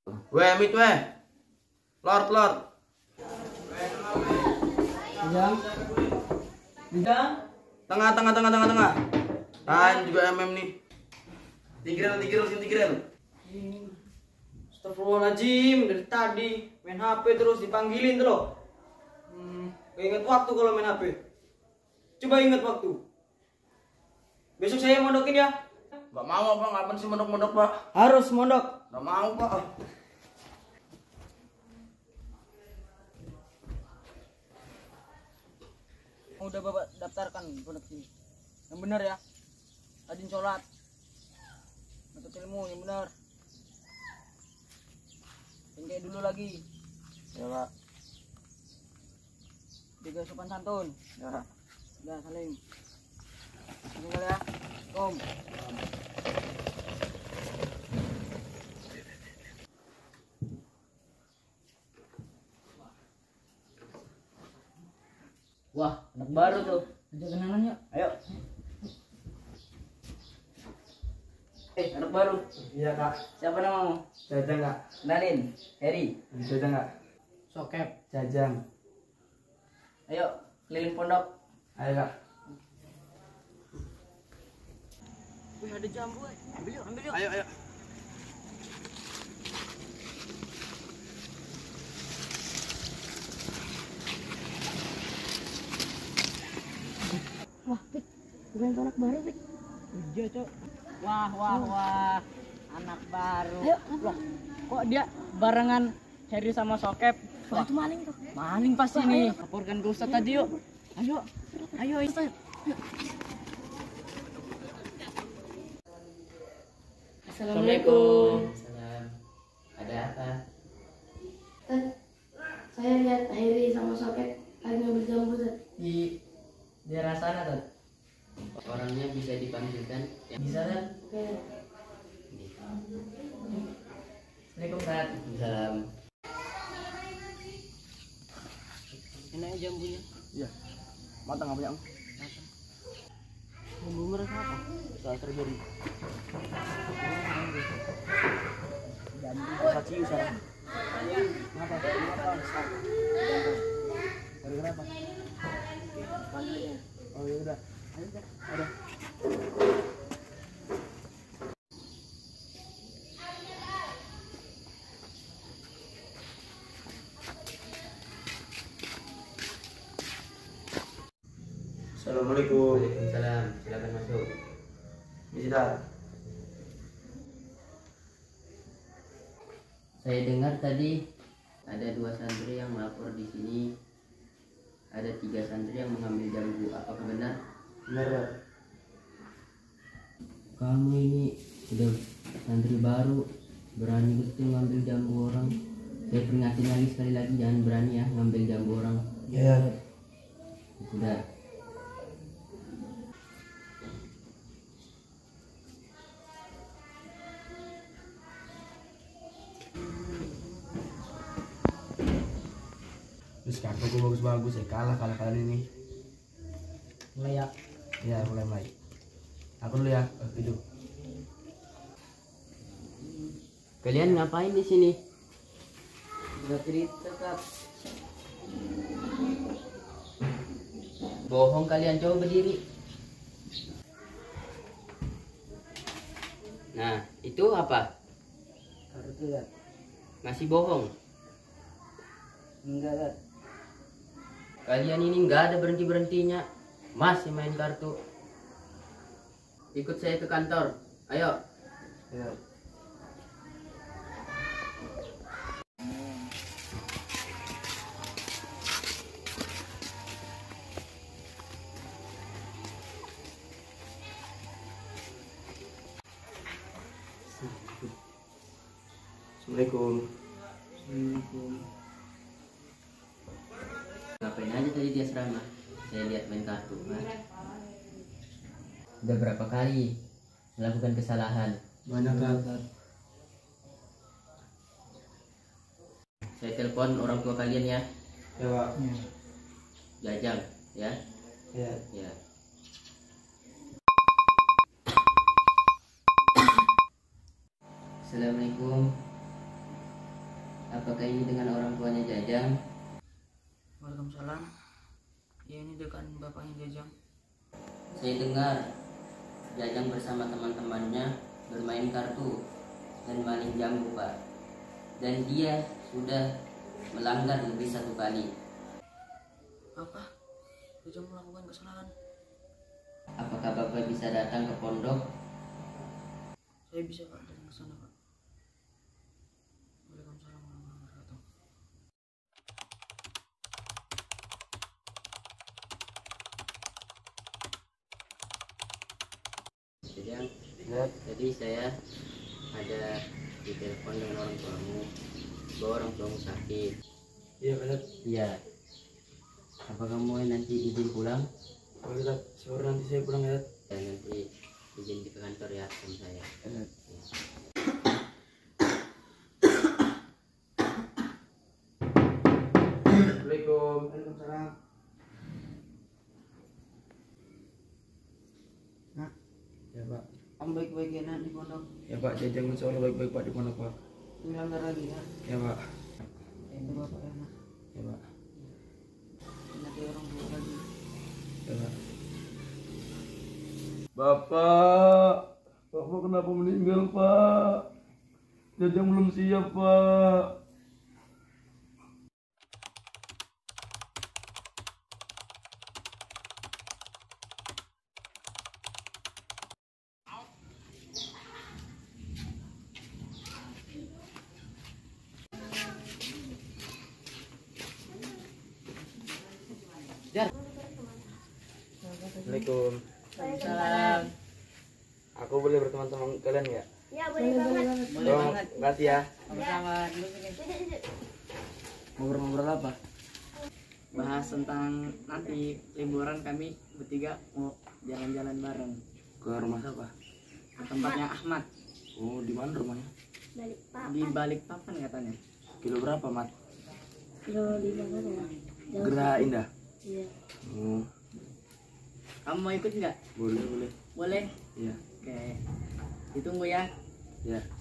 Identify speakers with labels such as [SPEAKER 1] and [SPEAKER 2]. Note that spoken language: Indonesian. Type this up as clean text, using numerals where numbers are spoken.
[SPEAKER 1] Weh, mit weh. Lord.
[SPEAKER 2] Bidang.
[SPEAKER 1] Tengah. Tahan juga MM nih. Tigreal.
[SPEAKER 2] Astagfirullahaladzim, dari tadi main HP terus dipanggilin tuh loh. Gak inget waktu kalau main HP. Coba inget waktu. Besok saya mondokin ya.
[SPEAKER 1] Gak mau Pak, ngapain sih mondok-mondok Pak?
[SPEAKER 2] Harus mondok.
[SPEAKER 1] Gak mau Pak.
[SPEAKER 2] Udah bapak daftarkan pondok sini. Yang benar ya. Rajin sholat. Nuntut ilmu yang benar. Jangan kayak dulu lagi.
[SPEAKER 1] Ya Pak.
[SPEAKER 2] Jaga sopan santun.
[SPEAKER 1] Ya.
[SPEAKER 2] Udah saling. Tinggal ya. Om. Wah, anak baru tuh. Ajak kenalan yuk.
[SPEAKER 1] Ayo.
[SPEAKER 2] Anak baru.
[SPEAKER 1] Iya Kak.
[SPEAKER 2] Siapa namamu?
[SPEAKER 1] Jajang Kak.
[SPEAKER 2] Kenalin, Heri.
[SPEAKER 1] Jajang Kak.
[SPEAKER 2] Sokep.
[SPEAKER 1] Jajang.
[SPEAKER 2] Ayo, keliling pondok.
[SPEAKER 1] Ayo Kak.
[SPEAKER 2] Wih, ada jambu. Ambil yuk.
[SPEAKER 1] Ayo.
[SPEAKER 3] Wah, Pik, bukan anak baru, Pik.
[SPEAKER 2] Iya, Cok. Wah. Anak baru.
[SPEAKER 3] Ayo,
[SPEAKER 2] Loh, kok dia barengan Heri sama Sokep?
[SPEAKER 3] Wah, itu maling tuh.
[SPEAKER 2] Maling pasti nih. Laporkan ke Ustadz tadi yuk. Ayo, Ustadz.
[SPEAKER 3] Assalamualaikum.
[SPEAKER 4] Salam. Ada apa?
[SPEAKER 3] Ustaz, saya lihat Heri sama Soket lagi ngambil jambu, Ustaz.
[SPEAKER 4] Di daerah sana, Tad. Orangnya bisa dipanggilkan? Bisa, Tad?
[SPEAKER 3] Oke.
[SPEAKER 4] Assalamualaikum, Tad. Salam.
[SPEAKER 2] Enak jambunya.
[SPEAKER 1] Iya. Matang apa yang?
[SPEAKER 2] Jambu merah apa?
[SPEAKER 1] Soal terjadi.
[SPEAKER 2] Jambu.
[SPEAKER 1] Saciu sekarang.
[SPEAKER 2] Kenapa?
[SPEAKER 1] Kenapa? Oh ya udah. Ada. Assalamualaikum.
[SPEAKER 4] Waalaikumsalam. Silakan masuk.
[SPEAKER 1] Bisa.
[SPEAKER 4] Saya dengar tadi ada 2 santri yang melapor di sini. Ada 3 santri yang mengambil jambu. Apakah benar?
[SPEAKER 1] Benar Pak.
[SPEAKER 4] Kamu ini sudah santri baru, berani betul ngambil jambu orang. Saya peringatin lagi sekali lagi, jangan berani ya ngambil jambu orang.
[SPEAKER 1] Ya.
[SPEAKER 4] Sudah.
[SPEAKER 1] Terus kartu gue bagus ya, kalah kali ini.
[SPEAKER 2] Mulai ya.
[SPEAKER 1] Ya mulai. Aku dulu ya, hidup.
[SPEAKER 4] Kalian ngapain di sini?
[SPEAKER 2] Udah cerita, Kak.
[SPEAKER 4] Bohong kalian, coba berdiri. Nah, itu apa?
[SPEAKER 2] Kartu ya.
[SPEAKER 4] Masih bohong.
[SPEAKER 2] Enggak, Kak.
[SPEAKER 4] Kalian ini nggak ada berhenti-berhentinya. Masih main kartu. Ikut saya ke kantor. Ayo.
[SPEAKER 1] Ya. Assalamualaikum.
[SPEAKER 4] Ngapain aja tadi di asrama? Saya lihat main kartu. Udah berapa kali melakukan kesalahan?
[SPEAKER 1] Banyak Kak.
[SPEAKER 4] Saya telepon orang tua kalian ya.
[SPEAKER 1] Ya Pak.
[SPEAKER 4] Jajang ya.
[SPEAKER 1] Ya.
[SPEAKER 4] Ya. Assalamualaikum. Apakah ini dengan orang tuanya Jajang?
[SPEAKER 2] Waalaikumsalam. Ya, ini dengan bapaknya Jajang.
[SPEAKER 4] Saya dengar Jajang bersama teman-temannya bermain kartu dan maling jambu, Pak. Dan dia sudah melanggar lebih 1 kali.
[SPEAKER 2] Apa? Jajang melakukan kesalahan.
[SPEAKER 4] Apakah Bapak bisa datang ke pondok?
[SPEAKER 2] Saya bisa Pak datang ke sana Pak. Waalaikumsalam warahmatullahi wabarakatuh.
[SPEAKER 4] Jajang, tadi saya ada di telepon dengan orang tuamu bahwa orang tuamu sakit.
[SPEAKER 1] Iya Ustaz.
[SPEAKER 4] Iya. Apa kamu nanti izin pulang?
[SPEAKER 1] Oh Ustaz, sore nanti saya pulang ya.
[SPEAKER 4] Dan nanti izin ke kantor ya sama saya.
[SPEAKER 1] Assalamualaikum. Waalaikumsalam.
[SPEAKER 2] Nak,
[SPEAKER 1] Ya Pak.
[SPEAKER 2] kamu baik-baik ya nak di pondok.
[SPEAKER 1] Ya Pak, Jajang insya Allah baik-baik Pak di pondok Pak.
[SPEAKER 2] Melanggar lagi ya.
[SPEAKER 1] Ya Pak.
[SPEAKER 2] Itu bapak ya nak.
[SPEAKER 1] Ya Pak.
[SPEAKER 2] Nanti orang tua lagi.
[SPEAKER 1] Ya Pak. Bapak kenapa meninggal Pak? Jajang belum siap Pak. Assalamualaikum.
[SPEAKER 3] Waalaikumsalam.
[SPEAKER 1] Aku boleh berteman sama kalian ya?
[SPEAKER 3] Ya boleh banget.
[SPEAKER 2] Boleh
[SPEAKER 1] Tolong,
[SPEAKER 2] banget.
[SPEAKER 1] kasih ya.
[SPEAKER 2] Sama-sama. Dulu sini.
[SPEAKER 3] Duduk.
[SPEAKER 1] Ngobrol-ngobrol apa?
[SPEAKER 2] Bahas tentang nanti liburan kami bertiga mau jalan-jalan bareng
[SPEAKER 1] Ke rumah siapa?
[SPEAKER 2] ke tempatnya Ahmad
[SPEAKER 1] Oh, di mana rumahnya?
[SPEAKER 3] Balik
[SPEAKER 2] di balik papan katanya.
[SPEAKER 1] Kilo berapa, Mat?
[SPEAKER 3] Kilo 5 mana ya?
[SPEAKER 1] Geraha Indah.
[SPEAKER 3] Iya.
[SPEAKER 1] Oh,
[SPEAKER 2] Kamu mau ikut nggak?
[SPEAKER 1] boleh.
[SPEAKER 2] Boleh.
[SPEAKER 1] Iya.
[SPEAKER 2] Oke. Ditunggu ya.
[SPEAKER 1] Ya.